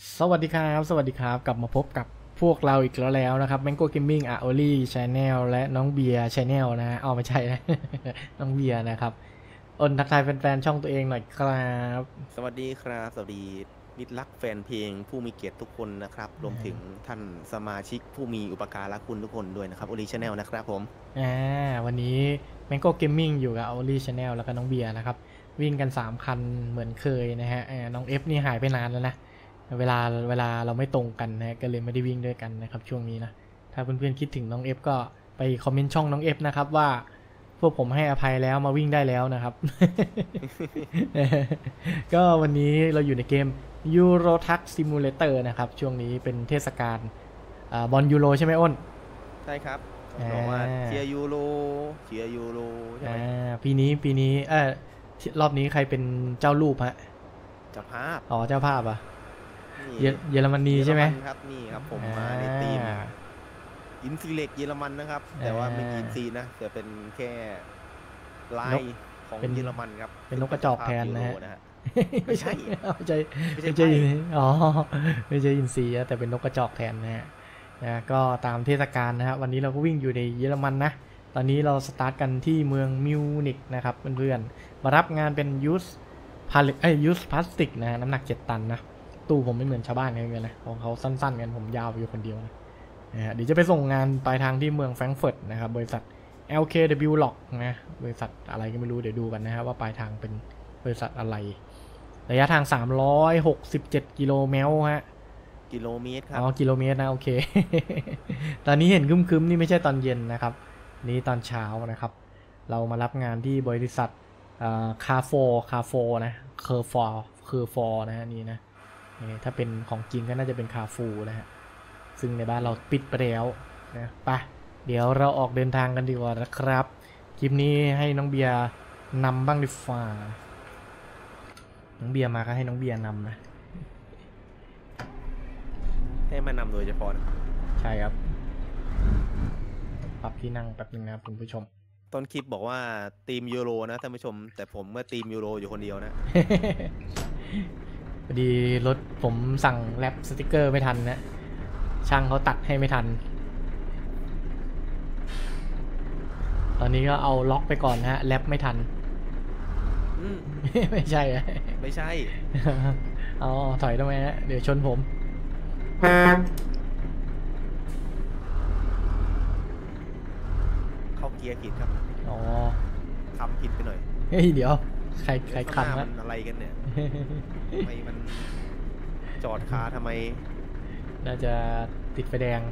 สวัสดีครับสวัสดีครับกลับมาพบกับพวกเราอีกแล้วนะครับ Mango Gaming Aoli Channel และน้องเบียร์ Channel นะฮะไม่ใช่นะ น้องเบียร์นะครับทักทายแฟนๆช่องตัวเองหน่อยครับสวัสดีครับสวัสดีมิตรรักแฟนเพลงผู้มีเกียรติทุกคนนะครับรวมถึงท่านสมาชิกผู้มีอุปการะคุณทุกคนด้วยนะครับโอริชแนลนะครับผมอ่าวันนี้ Mango Gaming อยู่กับ Aoli Channel แล้วก็น้องเบียร์นะครับวิ่งกัน3คันเหมือนเคยนะฮะน้อง F นี่หายไปนานแล้วนะเวลาเราไม่ตรงกันนะก็เลยไม่ได้วิ่งด้วยกันนะครับช่วงนี้นะถ้าเพื่อนๆคิดถึงน้อง F ก็ไปคอมเมนต์ช่องน้อง F นะครับว่าพวกผมให้อภัยแล้วมาวิ่งได้แล้วนะครับ ก็วันนี้เราอยู่ในเกม Euro Truck Simulator นะครับช่วงนี้เป็นเทศกาลบอลยูโรใช่ไหมอ้นใช่ครับบอกว่าเชียร์ยูโรเชียร์ยูโรใช่ไหมปีนี้รอบนี้ใครเป็นเจ้ารูปฮะเจ้าภาพอ๋อเจ้าภาพอ่ะนี่เยอรมนีใช่ไหมครับนี่ครับผมมาในทีมอินซีเล็กเยอรมันนะครับแต่ว่าไม่มีอินซีนะแต่เป็นแค่ลายของเยอรมันครับเป็นนกกระจอกแทนนะฮะไม่ใช่ไม่ใช่อ๋อไม่ใช่อินซีแต่เป็นนกกระจอกแทนนะฮะก็ตามเทศกาลนะฮะวันนี้เราก็วิ่งอยู่ในเยอรมันนะตอนนี้เราสตาร์ทกันที่เมืองมิวนิกนะครับเพื่อนๆมารับงานเป็นยูสพลาสติกนะน้ำหนัก7 ตันนะตู้ผมไม่เหมือนชาวบ้านกันเลยนะของเขาสั้นๆกันผมยาวอยู่คนเดียวนะเดี๋ยวจะไปส่งงานปลายทางที่เมืองแฟรงก์เฟิร์ตนะครับบริษัท LKW Lock นะบริษัทอะไรก็ไม่รู้เดี๋ยวดูกันนะฮะว่าปลายทางเป็นบริษัทอะไรระยะทาง367กิโลเมตรฮะกิโลเมตรครับอ๋อกิโลเมตรนะโอเค ตอนนี้เห็นครึ้มๆนี่ไม่ใช่ตอนเย็นนะครับนี่ตอนเช้านะครับเรามารับงานที่บริษัทคาโฟนะเคอร์ฟอร์นะฮะนี่นะถ้าเป็นของจริงก็น่าจะเป็นคาฟูนะฮะซึ่งในบ้านเราปิดไปแล้วนะไปเดี๋ยวเราออกเดินทางกันดีกว่านะครับคลิปนี้ให้น้องเบียร์นำบ้างดีฟ่าน้องเบียร์มาก็ให้น้องเบียร์นำนะให้มานำโดยเฉพาะนะใช่ครับปรับที่นั่งแป๊บนึงนะครับคุณผู้ชมต้นคลิปบอกว่าทีมยูโรนะท่านผู้ชมแต่ผมเมื่อทีมยูโรอยู่คนเดียวนะพอดีรถผมสั่งแรปสติกเกอร์ไม่ทันนะช่างเขาตัดให้ไม่ทันตอนนี้ก็เอาล็อกไปก่อนนะฮะแรปไม่ทันไม่ใช่ไม่ใช่อ๋อถอยทำไมฮะเดี๋ยวชนผมเข้าเกียร์ผิดครับอ๋อคำผิดไปหน่อยเฮ้ยเดี๋ยวใครคันมันอะไรกันเนี่ยทำไมมันจอดคาทำไมน่าจะติดไฟแดง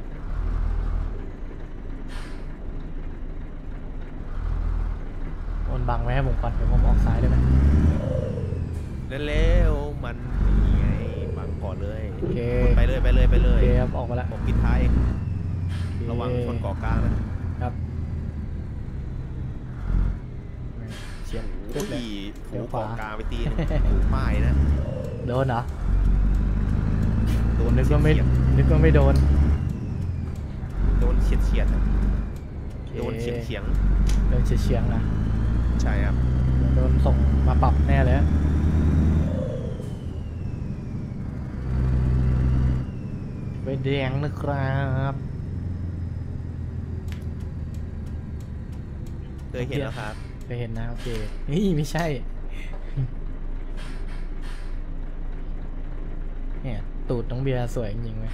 โอนบังไว้ให้ผมก่อนเดี๋ยวผมออกซ้ายได้ไหมเร็วๆมันนี่ไงบังก่อนเลยโอเคไปเลยโอเคครับออกมาแล้วผมปิดท้ายระวังชนเกาะกลางนะครับเฉียดปุ๊บเลยถูเกาะกลางไปตีป้ายนะโดนเหรอโดนนึกว่าไม่โดนเฉียดโดนเฉียงนะใช่ครับโดนส่งมาปรับแน่เลยไฟแดงนะครับเคยเห็นแล้วครับเคยเห็นนะโอเคนี่ไม่ใช่เนี่ยตูดน้องเบียร์สวยจริงไหม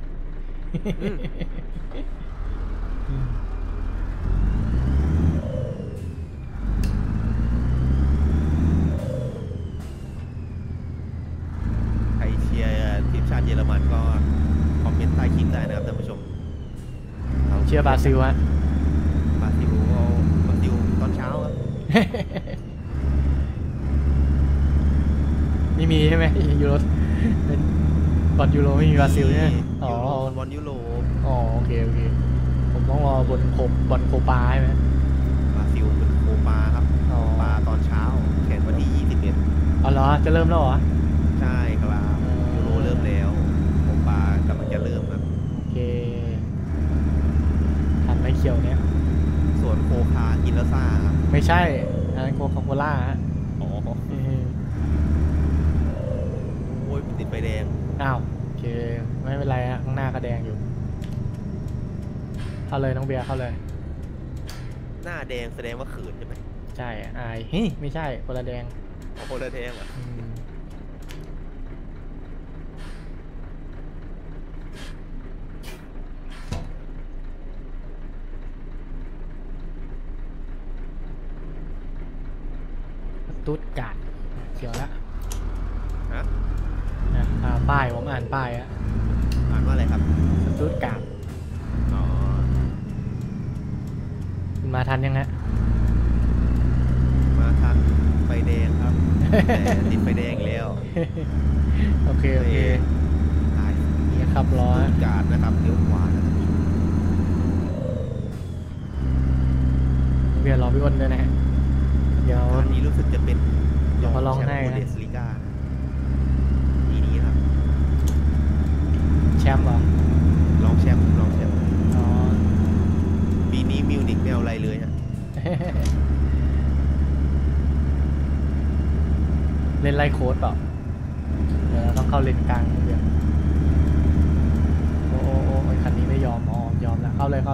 ใครเชียร์ทีมชาติเยอรมันก็คอมเมนต์ใต้คลิปได้นะครับท่านผู้ชมเชียร์บราซิลฮะบราซิลตอนเช้าครับไม่มีใช่ไหมยูโรบอลยูโรไม่มีบราซิลใช่ไหมอ๋อบอลยุโรอ๋อโอเคผมต้องรอบนบอลโคปาใช่ไหมบราซิลเป็นโคปาครับโคปาตอนเช้าแข่งวันที่21 อ๋อเหรอจะเริ่มแล้วเหรอใช่ครับยูโรเริ่มแล้วโคปากำลังจะเริ่มครับโอเคทันไหมเขียวเนี่ยส่วนโคคากินแล้วซ่าครับไม่ใช่โคคาโคล่าฮะอ๋อโอ้ยติดไฟแดงอ้าวเคไม่เป็นไรฮะข้างหน้าก็แดงอยู่เข้าเลยน้องเบียร์เข้าเลยหน้าแดงแสดงว่าขืนใช่ไหมใช่อายเฮ้ยไม่ใช่คนละแดงโอ้โหเลยแดงเหรอตุ๊ดกัดเกี่ยวละฮะป้ายผมอ่านป้ายอะอ่านว่าอะไรครับตุ๊ดกัดอ๋อคุณมาทันยังฮะมาทางไฟแดงครับ แต่ติดไฟแดงอีกแล้วโอเคโอเคตายนี่ขับล้อตูดกาดนะครับเลี้ยวขวานะครับเบียร์รอพี่อ้นด้วยนะฮะเดี๋ยวอันนี้รู้สึกจะเป็นเดี๋ยวเขาลองแชมให้ป์นะบูเดสลิก้าปีนี้ครับแชมป์เหรอลองแชมป์อ๋อปีนี้มิวนิกไม่เอาอะไรเลยฮะเล่นไล่โค้ดเปล่าเดี๋ยวเราต้องเข้าเลนกลางเบียร์โอ้ไอ้คันนี้ไม่ยอมยอมแล้วเข้าเลย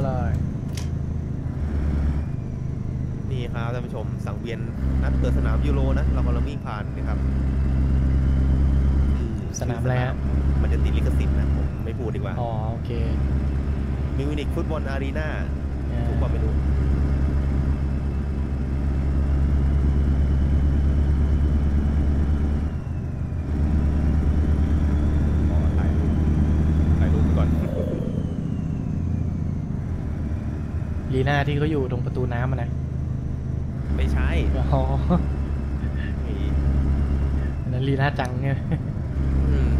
นี่ครับท่านผู้ชมสังเวียนนัดเปิดสนามยูโรนะเรากำลังวิ่งผ่านนะครับสนามอะไรฮะมันจะติดลิขสิทธิ์นะผมไม่พูดดีกว่าอ๋อโอเคมิวนิกฟุตบอลอารีนาถูกป่ะไม่รู้ถ่ายรูปก่อนลีน่าที่เขาอยู่ตรงประตูน้ำมันนะไม่ใช่อ๋อมีอันนั้นลีน่าจังเนี่ยอืม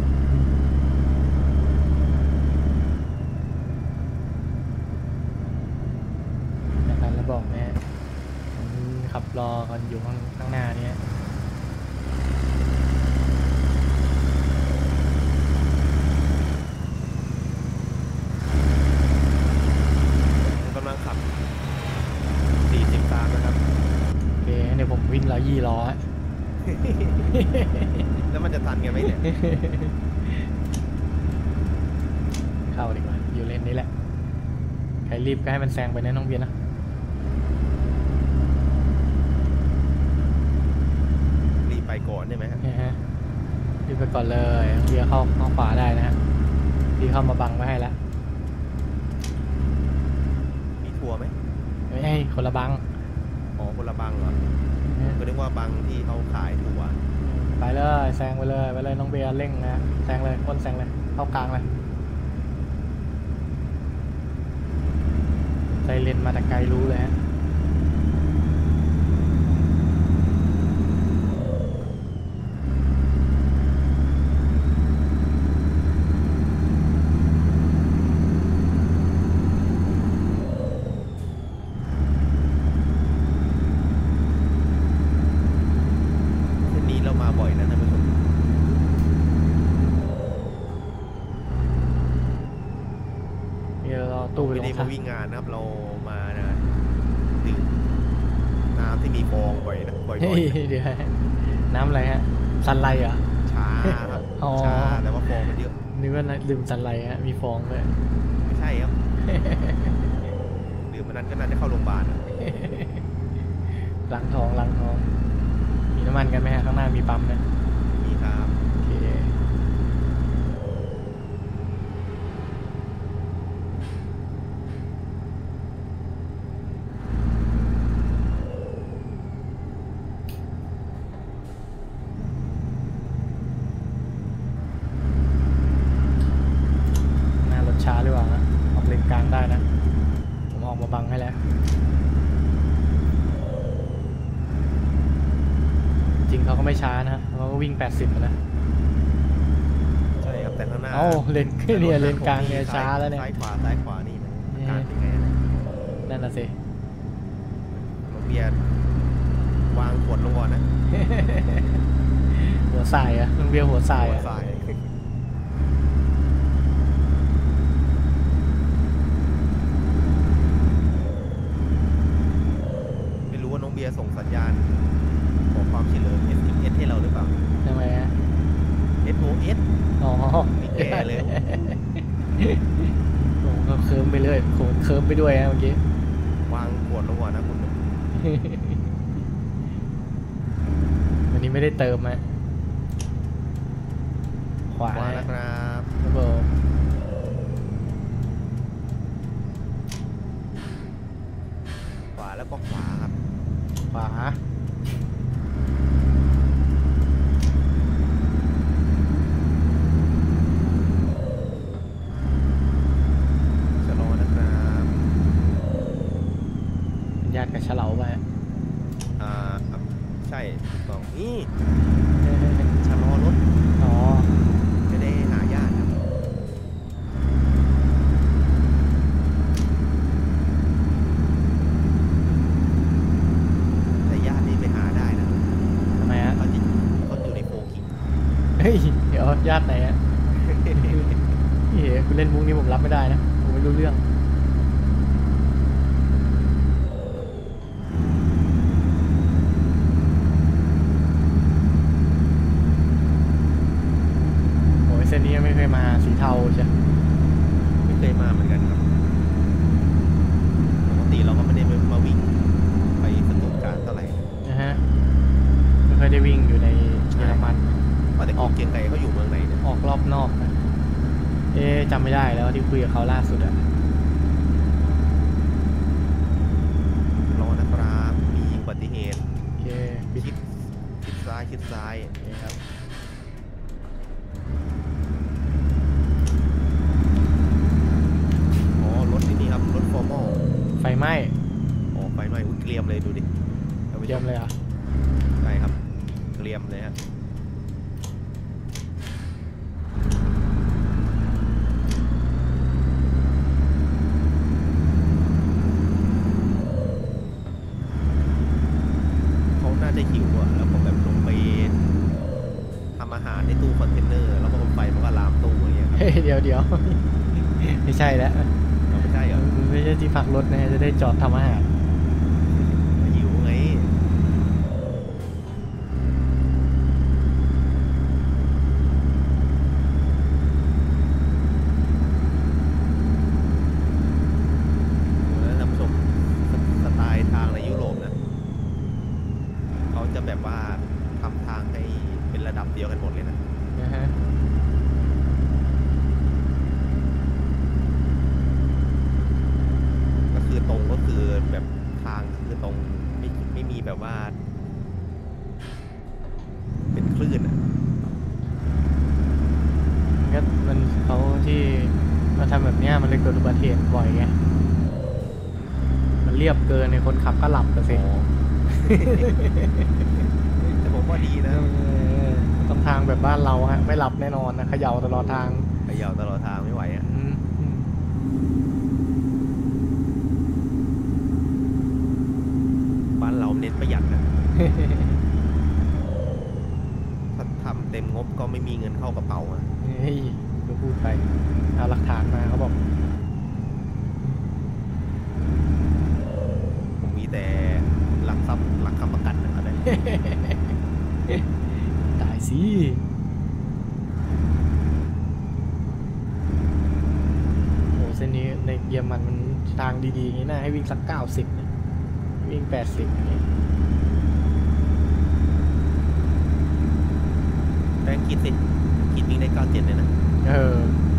นะครับแล้วบอกแม่ผมขับรอกันอยู่ข้างหน้าเนี่ยกำลังขับ40ตามนะครับโอเคเดี๋ยวผมวิ่ง120 ฮะแล้วมันจะทันกันไหมเนี่ยเข้าดีกว่าอยู่เลนนี้แหละใครรีบก็ให้มันแซงไปนะน้องเบียร์นะรีบไปก่อนได้ไหมฮะรีบไปก่อนเลยเบียร์เข้าขวาได้นะฮะพี่เข้ามาบังไว้ให้แล้วมีทัวร์ไหมไม่ให้คนละบังอ๋อคนละบังเหรอก็นึกว่าบังที่เขาขายทัวร์ไปเลยแซงไปเลยน้องเบียร์เร่งนะแซงเลยอ้นแซงเลยเข้ากลางเลยใจเลนมาแต่ไกลรู้เลยฮะเส้นนี้เรามาบ่อยนะท่านผู้ชมเดี๋ยวเราตู้ไปไม่ลได้งมาวิ่งงานนะครับเรามานะดื่มน้ำที่มีฟองบ่อยนะบ่อยเฮ้ยเดี๋ยวน้ำอะไรฮะซันไลเหรอๆช้าครับอ๋อช้าแต่ว่าฟองมันเยอะนึกว่าดื่มซันไลฮะมีฟองด้วยไม่ใช่ครับ ดื่มมันนั้นก็น่าจะเข้าโรงพยาบาลอะล้างท้องมีน้ำมันกันไหมฮะข้างหน้ามีปั๊มนะมีครับโอเคหน้ารถช้าหรือเปล่าฮะออกเลนกลางได้นะผมออกมาบังให้แล้วจริงเขาก็ไม่ช้านะเขาก็วิ่ง80นะใช่ครับแต่ข้างหน้าเอ้าเลนเนี่ยเลนกลางเนี่ยช้าแล้วเนี่ยซ้ายขวานี่นะการเป็นไงนะนั่นน่ะสิน้องเบียร์วางขวดลงก่อนนะหัวสายอะน้องเบียร์หัวสายหัวอะสายไม่รู้ว่าน้องเบียร์ส่งสัญญาณขอความช่วยเหลือ SMS ให้เราหรือเปล่าทำไมฮะ SOS 3S อ๋อไม่แก่เลยโอ้ก็เคิร์มไปเลยโขนเคิร์มไปด้วยนะเมื่อกี้วางขวดลงก่อนนะคุณวันนี้ไม่ได้เติมอะขวาขวานะครับครับผมขวาแล้วก็ขวาครับขวาชะลอนะครับเป็นญาติกับเฉลาไปใช่ถูกต้องนี่ชะลอรถอ๋อจะได้หาญาติครับแต่ญาตินี่ไปหาได้นะทำไมฮะเขาอยู่ในโฟกิงเฮ้ยเดี๋ยวญาติไหนฮะ เฮ้ยคุณเล่นมุกนี้ผมรับไม่ได้นะผมไม่รู้เรื่องโอ้ยเส้นนี้ยังไม่เคยมาสีเทาใช่ไม่เคยมาเหมือนกันครับปกติเราก็ไม่ได้มาวิ่งไปสตุตการ์ดเท่าไหร่นะฮะไม่ค่อยได้วิ่งอยู่ในเยอรมันแต่คุณเกรียงไกรเขาอยู่เมืองไหนเนี่ยออกรอบนอกนะเอ๊ะจำไม่ได้แล้วที่คุยกับเขาล่าสุดอะรอนะครับมีอุบัติเหตุโอเคปิดชิดซ้ายชิดซ้ายนี่ครับอ๋อรถนี่ครับรถฟอร์มอลไฟไหม้อ๋อไฟไหม้อุ๊ยเกรียมเลยดูดิท่านผู้ชเยี่ยมเลยเหรอ่ะใช่ครับเกรียมเลยฮะเขาน่าจะหิวอ่ะแล้วก็แบบลงไปทำอาหารในตู้คอนเทนเนอร์แล้วก็ไฟมันก็ลามตู้อะไรอย่างเงี้ยครับเฮ้ยเดี๋ยว ไม่ใช่แล้วเอาไม่ใช่เหรอมันไม่ใช่ที่พักรถนะจะได้จอดทำอาหารหิวไงแล้วท่านผู้ชมสไตล์ทางในยุโรปนะเขาจะแบบว่าทำทางให้เป็นระดับเดียวกันหมดเลยนะนะฮะก็คือตรงก็คือแบบทางคือตรงไม่มีแบบว่า เป็นคลื่นอ่ะมันเขาที่มาทำแบบเนี้ยมันเลยเกิดอุบัติเหตุบ่อยไงมันเรียบเกินในคนขับก็หลับไปสิอ๋อ แต่ผมว่าดีนะต้องทางแบบบ้านเราฮะไม่หลับแน่นอนนะเขย่าตลอดทางเขย่าตลอดทางไม่ไหวอ่ะอืมบ้านเราเน้นประหยัดนะ ถ้าทำเต็มงบก็ไม่มีเงินเข้ากระเป๋าอ่ะเฮ้ยก็พูดไปเอาหลักฐานมาเขาบอกผมมีแต่หลักทรัพย์หลักค้ำประกันอะไรตายสิโอ้เส้นนี้ในเยอรมันมันทางดีๆอย่างนี้น่าให้วิ่งสัก90เนี่ยวิ่ง80อย่างนี้แรงคิดสิคิดวิ่งได้97เลยนะเออ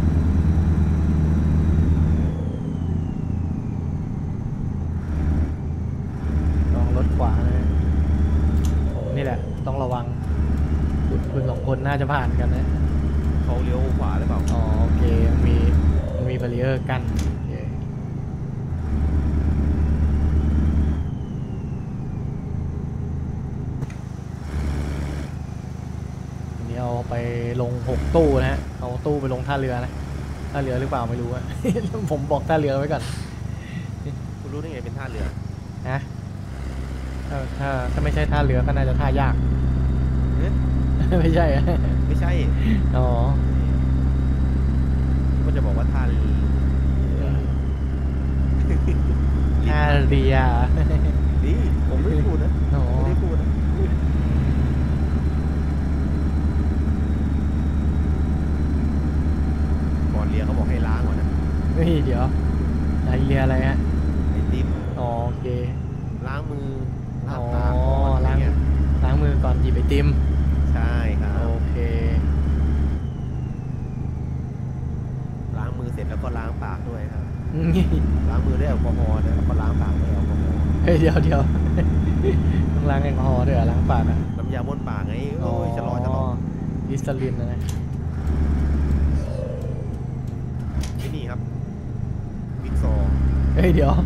ลองรถขวาเลยผมนี่แหละต้องระวังคุณสองคนน่าจะผ่านกันนะเขาเลี้ยวขวาหรือเปล่าอ๋อโอเคมันมีบารีเออร์กั้นโอเคอันนี้เอาไปลง6ตู้นะฮะเอาตู้ไปลงท่าเรือนะท่าเรือหรือเปล่าไม่รู้อะ ผมบอกท่าเรือไว้ก่อนคุณรู้ได้ไงเป็นท่าเรือนะถ้าไม่ใช่ท่าเรือก็น่าจะท่ายากเอ๊ะไม่ใช่อะไม่ใช่อ๋อก็จะบอกว่าท่าเรือท่าเรือนี่ผมไม่ได้พูดนะอ๋อไม่ได้พูดนะลียเขาบอกให้ล้างก่อนนะเฮ้ยเดี๋ยวไอเรียอะไรฮะไอติมอ๋อโอเคล้างมือล้างอ๋อปากก่อนอะไรล้างเงี้ยล้างมือก่อนหยิบไอติมใช่ครับโอเคล้างมือเสร็จแล้วก็ล้างปากด้วยครับนี่ล้างมือด้วยแอลกอฮอล์นะแล้วก็ล้างปากด้วยแอลกอฮอล์เฮ้ยเดี๋ยวต้องล้างแอลกอฮอล์ด้วยเหรอล้างปากอ่ะน้ำยาบ้วนปากไงโอ้ยจะรอลิสเตอรินนะที่นี่ครับบิ๊กซอเฮ้ยเดี๋ยว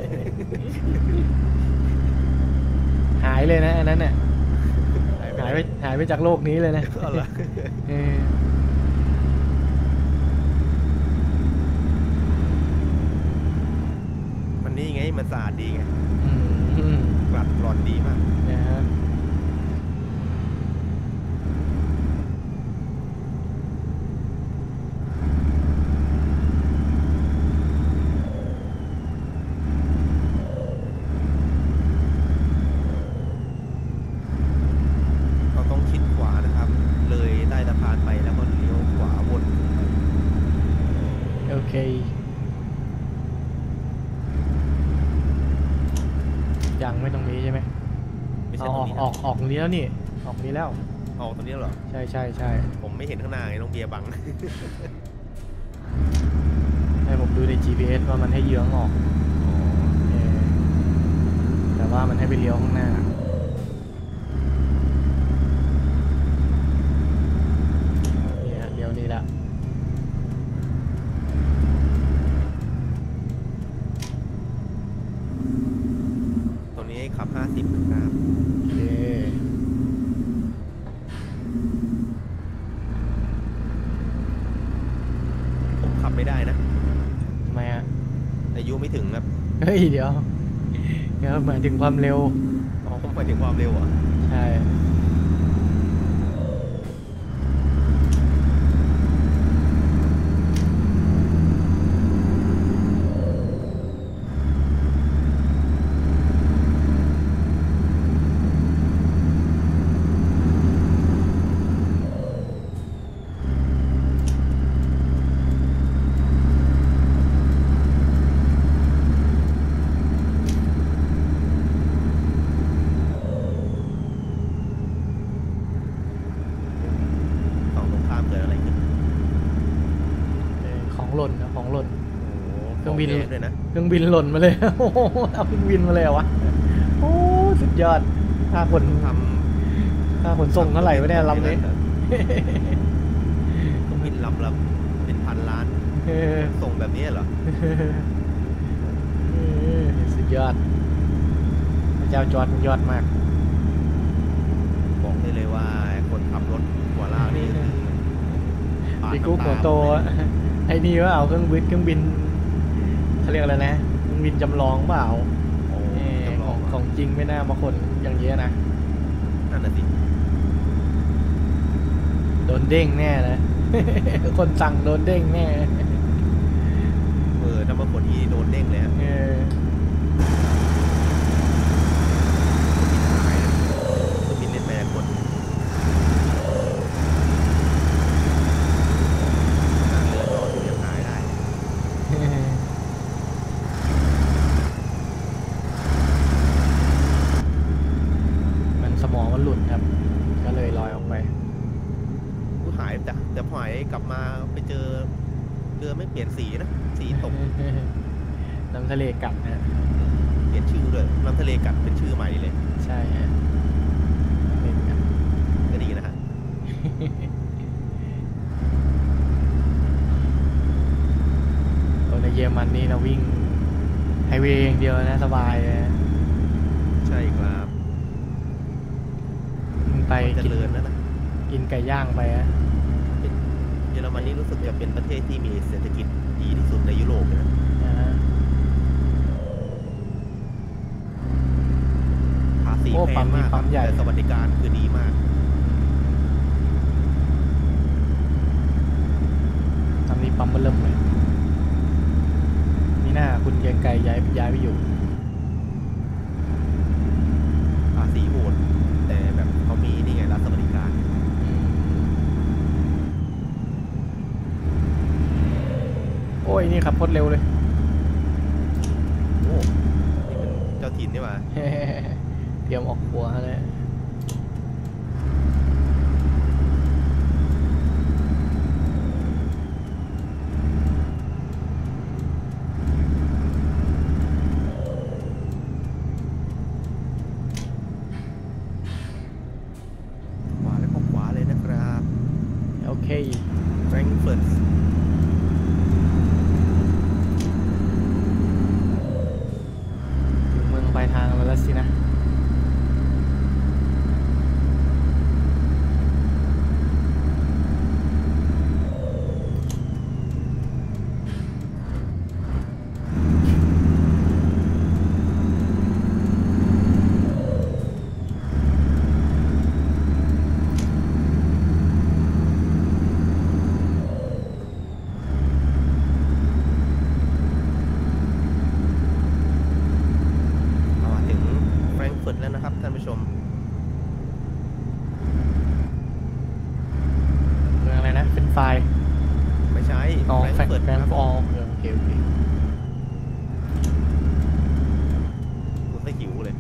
หายเลยนะอันนั้นเนี่ยหายไปจากโลกนี้เลยนะเอาเหรอเออมันนี่ไงมันสะอาดดีไงอืมกลัดกร่อนดีมากนะครับเราต้องชิดขวานะครับ เลยใต้สะพานไปแล้วก็เลี้ยวขวาวนไปโอเคยังไม่ตรงนี้ใช่ไหมไม่ใช่เอาตอรอง กนี้ออกออกนี้แล้วนี่ออกนี้แล้วออกตรงนี้เหรอใช่ใช่ใช่ผมไม่เห็นข้างหน้าไงน้องเบียร์บังให้ผมดูใน GPS ว่ามันให้เยื้องออกเออแต่ว่ามันให้ไปเลี้ยวข้างหน้าเนี่ยเลี้ยวนี้ละตรงนี้ขับ 50นะครับโอเคผมขับไม่ได้นะทำไมอ่ะอายุไม่ถึงครับเฮ้ยเดี๋ยวหมายถึงความเร็วอ๋อผมไปถึงความเร็วเหรอ่ะใช่ฝั่งตรงข้ามเกิดอะไรขึ้นของหล่นนะของหล่นโอ้โหเครื่องบินขยะด้วยนะเครื่องบินหล่นมาเลย โอ้โหเอาเครื่องบินมาเลยเหรอวะโอ้สุดยอดค่าขนทค่าขนส่งเท่าไหร่วะเนี่ยลำนี้เครื่องบินลำละเป็นพันล้านเออส่งแบบนี้เหรอสุดยอดพระเจ้าจอร์จมันยอดมากบอกได้เลยว่าคนขับรถหัวลากนี่คือปาดพี่กุ๊กหัวน้ำตาโตหมดเลยไอ้นี่ว่าเอาเครื่องบินเขาเรียกอะไรนะเครื่องบินจำลองเปล่าโอ้เออจำลองของจริงไม่น่ามาขนอย่างเงี้ยนะนั่นน่ะสิโดนเด้งแน่เลย คนสั่งโดนเด้งแน่ถ้ามาคนที่โดนเด้งเลยฮะเออหายนะเครื่องบินเล่นแม่คนเรือจอดอยู่ยังหายได้มันสมองมันหลุดครับ ก็เลยลอยออกไปกูหายแต่พอหายกลับมาไปเจอเรือไม่เปลี่ยนสีนะ สีตกน้ำทะเลกัดนะเปลี่ยนชื่อด้วยน้ำทะเลกัดเป็นชื่อใหม่เลยใช่ฮะเล่นกันก็ดีนะฮะตัวในเยอรมันนี่เราวิ่งไฮเวย์อย่างเดียวนะสบายเลยนะใช่ครับวิ่งไปเจริญแล้วนะกินไก่ย่างไปอะเยอรมันนี่รู้สึกจะเป็นประเทศที่มีเศรษฐกิจดีที่สุดในยุโรปเลยนะนะฮะภาษีโอ้แพปั๊งมนี้มากคปั๊รับมใหญ่แต่สวัสดิการคือดีมากทำนี้ปั๊มมันเริ่มเลยนี่หน้าคุณเกรียงไกรย้ายไปอยู่ภาษีโหดแต่แบบเขามีนี่ไงรัฐสวัสดิการอยนี่ขับโคตรเร็วเลยโอ้นี่มันเจ้าถิ่นนี่หว่าเตรียมออกหัวเลยขวาแล้วก็ขวาเลยนะครับโอเคแฟรงก์เฟิร์ตถึงเมืองปลายทางแล้วสินะมาถึงแฟรงก์เฟิร์ตแล้วนะครับท่านผู้ชมเมืองอะไรนะเป็นไฟล์ไม่ใช่อ๋อแฟรงก์เฟิร์ตแฟคนรับฟอร์โอเคโอเคคุณได้หิวเลย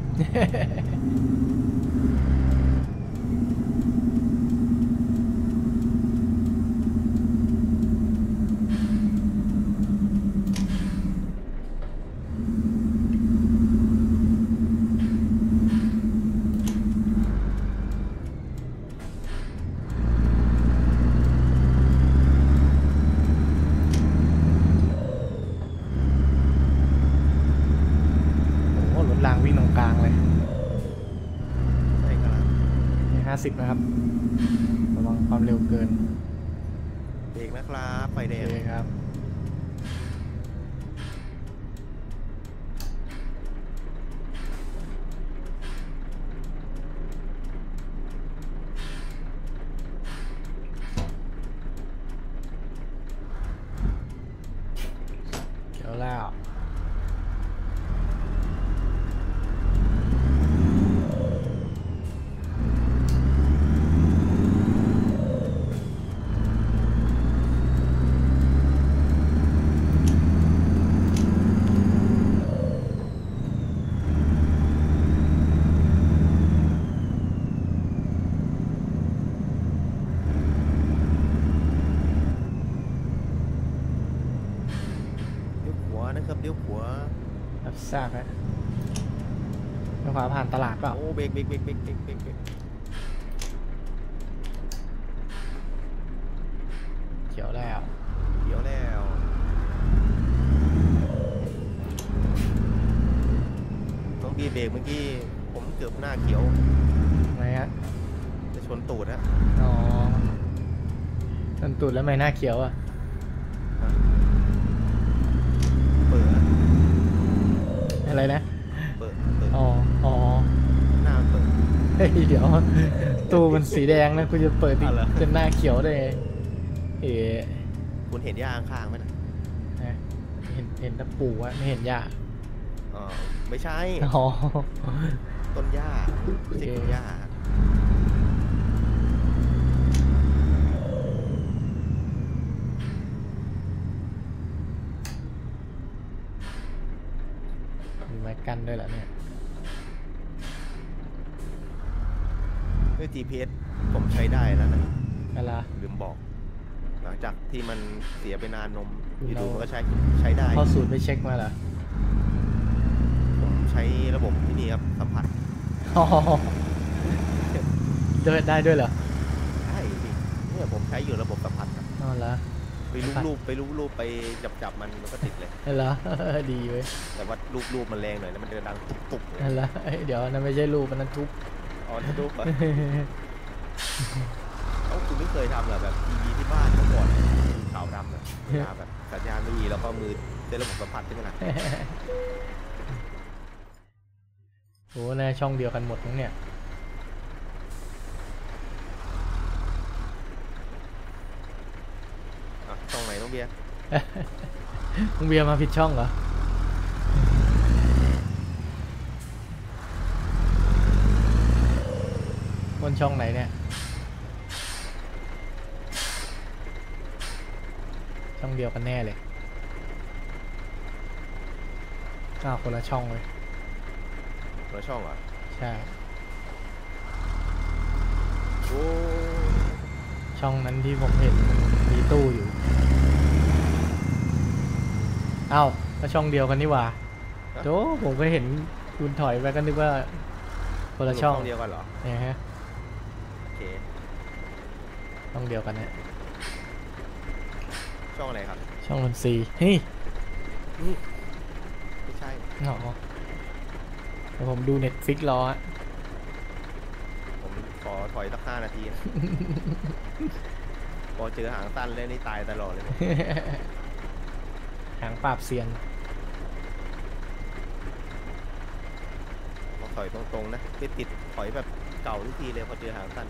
โอ้โหรถรางวิ่งตรงกลางเลยใช่ครับ 50นะครับระวังความเร็วเกินเบรกนะครับไฟโอแดเคงครับเดี๋ยวแล้วเลี้ยวขวานะครับเลี้ยวขวารับทราบแล้วเลี้ยวขวาผ่านตลาดเปล่าโอ้เบรกเบรกเบรกเบรกเบรกเบรกเบรกเขียวแล้วเดี๋ยวแล้วน้องบีเบรกเมื่อกี้ผมเกือบหน้าเขียวไหนฮะจะชนตูดฮะอ๋อตันตุดแล้วไม่หน้าเขียวอ่ะเปิดอะไรนะเปิดเปิดอ๋ออ๋อหน้าเปิดเฮ้ยเดี๋ยว ตู้มันสีแดงนะคุณจะเปิดอีกอ๋อเหรอจนหน้าเขียวได้ไงเอ๋คุณเห็นย่าข้างๆไหมนะนะเห็นตะปูอะไม่เห็นหญ้าอ๋อไม่ใช่อ๋อต้นหญ้าไม่ใช่ต้นหญ้ามีไม้กั้นด้วยเหรอเนี่ยด้วย GPS ผมใช้ได้แล้วนะอะไรลืมบอก หลังจากที่มันเสียไปนานนมเราอยู่ๆมันก็ใช้ได้เข้าศูนย์ไปเช็คมาเหรอผมใช้ระบบที่นี่ครับสัมผัสอ๋อได้ด้วยเหรอใช่สิเนี่ยผมใช้อยู่ระบบสัมผัสครับอ๋อเหรอไปรูปไปจับมันก็ติดเลยเหรอ ดีเว้ยแต่ว่ารูปมันแรงหน่อยนะมันจะดังตุบๆเลยเหรอเอ้ยเดี๋ยวนั่นไม่ใช่รูปมันนั้นทุบอ๋อถ้ารูปอะเอ้าคุณไม่เคยทำเหรอแบบทีวีที่บ้านเมื่อก่อนขาวดำอะเวลาแบบสัญญาณไม่ดีแล้วก็มือใช้ระบบสัมผัสใช่ไหมล่ะโหน่าช่องเดียวกันหมดทั้งเนี่ยอ่ะช่องไหนน้องเบียร์มึงเบียร์มาผิดช่องเหรอ บนช่องไหนเนี่ย ช่องเดียวกันแน่เลยอ้าวคนละช่องเลยคนละช่องเหรอใช่โอ้ช่องนั้นที่ผมเห็นมันมีตู้อยู่อ้าวก็ช่องเดียวกันนี่หว่าโธ่ผมก็เห็นคุณถอยไปก็นึกว่าคนละช่องเดียวกันเหรอเนี่ยฮะโอเคช่องเดียวกันเนี่ยช่องอะไรครับช่องนนทรีเฮ้ยไม่ใช่อ๋อเดี๋ยวผมดู Netflix รอฮะผมขอถอยสัก5 นาทีนะ พอเจอหางสั้นเลยนี่ตายตลอดเลยหางปราบเซียนพอถอยตรงๆนะไม่ติดถอยแบบเก่าทุกทีเลยพอเจอหางสั้น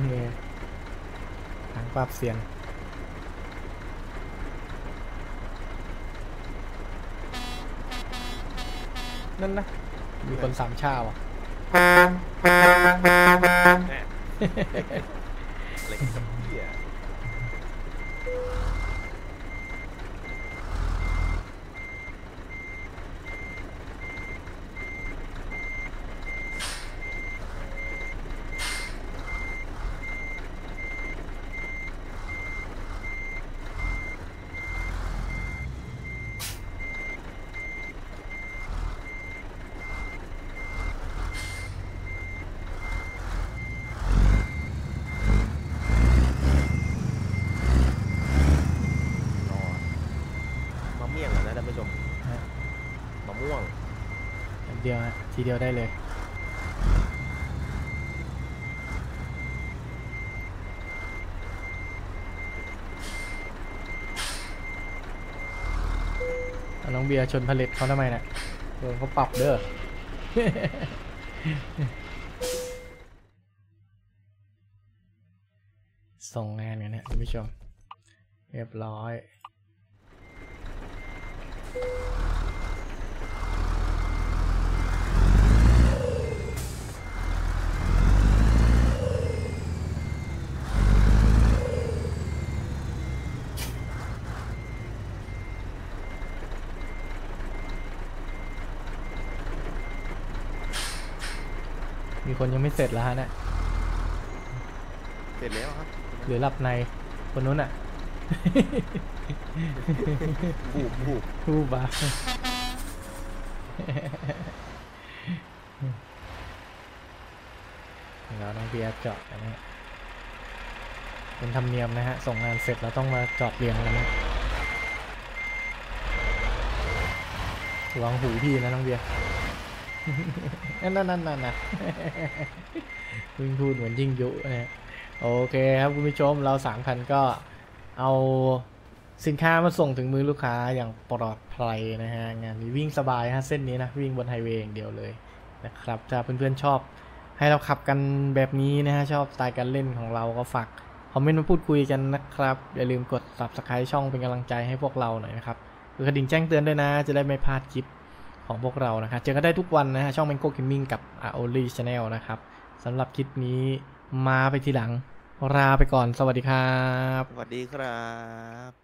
หางปราบเซียนนั่นนะมีคนสามชาว่ะอะไรกันเหี้ยมะเมี่ยงนะท่านผู้ชมมะม่วงอันเดียวฮะทีเดียวได้เลยเอาน้องเบียร์ชนผลิตเขาทำไมน่ะโดนเขาปรับเด้อ ส่งงานกันเนี่ยคุณผู้ชมเรียบร้อยมีคนยังไม่เสร็จแล้วฮะเนี่ยเสร็จแล้วครับหรือหลับในคนนู้นอ่ะบูบทูบาเราต้องเบียร์จอดกันนะฮะเป็นธรรมเนียมนะฮะส่งงานเสร็จเราต้องมาจอดเรียงกันนะระวังหูพี่นะน้องเบียร์ นั่นนะวิ่งพูดเหมือนยิ่งยุนะโอเคครับคุณผู้ชมเรา3 คันก็เอาสินค้ามาส่งถึงมือลูกค้าอย่างปลอดภัยนะฮะงานนี้วิ่งสบายฮะเส้นนี้นะวิ่งบนไฮเวย์อย่างเดียวเลยนะครับถ้าเพื่อนๆชอบให้เราขับกันแบบนี้นะฮะชอบสไตล์การเล่นของเราก็ฝากคอมเมนต์มาพูดคุยกันนะครับอย่าลืมกด Subscribe ช่องเป็นกำลังใจให้พวกเราหน่อยนะครับกดกระดิ่งแจ้งเตือนด้วยนะจะได้ไม่พลาดคลิปของพวกเรานะครับเจอกันได้ทุกวันนะฮะช่อง Mango Gaming กับ Aoli Channel นะครับสำหรับคลิปนี้มาไปทีหลังลาไปก่อนสวัสดีครับสวัสดีครับ